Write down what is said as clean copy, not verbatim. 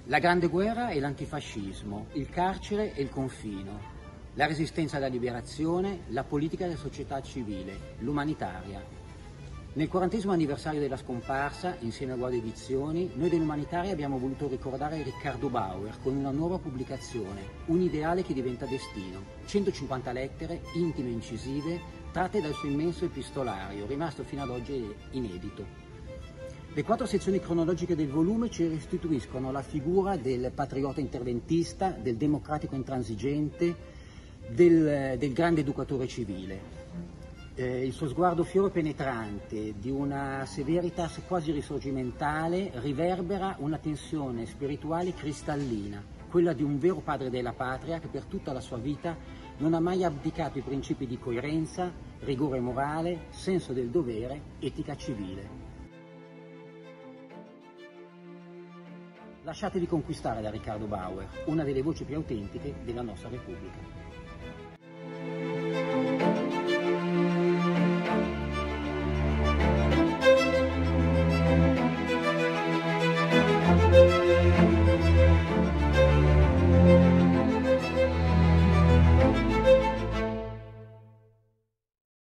La grande guerra e l'antifascismo, il carcere e il confino, la resistenza alla liberazione, la politica della società civile, l'umanitaria. Nel 40° anniversario della scomparsa, insieme a Guardia Edizioni, noi dell'Umanitaria abbiamo voluto ricordare Riccardo Bauer con una nuova pubblicazione, Un ideale che diventa destino, 150 lettere, intime e incisive, tratte dal suo immenso epistolario, rimasto fino ad oggi inedito. Le 4 sezioni cronologiche del volume ci restituiscono la figura del patriota interventista, del democratico intransigente, del grande educatore civile. Il suo sguardo fiero penetrante, di una severitas quasi risorgimentale, riverbera una tensione spirituale cristallina, quella di un vero padre della patria che per tutta la sua vita non ha mai abdicato i principi di coerenza, rigore morale, senso del dovere, etica civile. Lasciatevi conquistare da Riccardo Bauer, una delle voci più autentiche della nostra Repubblica.